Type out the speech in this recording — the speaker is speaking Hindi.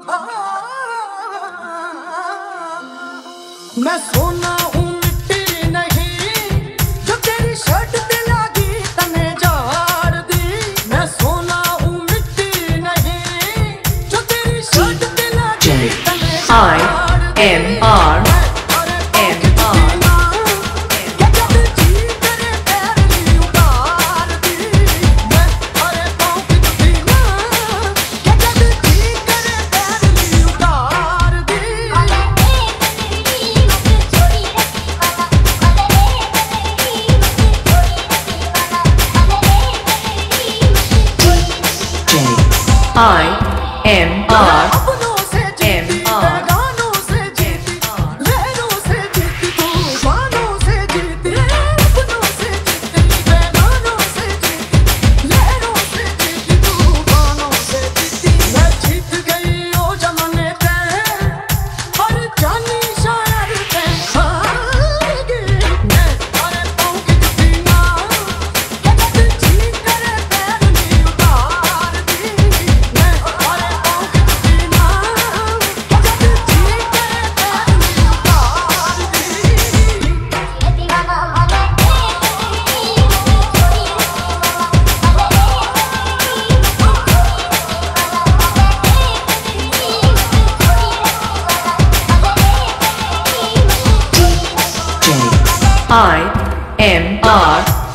मैं सोना हूँ मिट्टी नहीं, जो तेरी शर्ट पे लगी तने झाड़ दी। मैं सोना हूँ मिट्टी नहीं, जो तेरी शर्ट पे लगी तने झाड़ दी। IMR IMR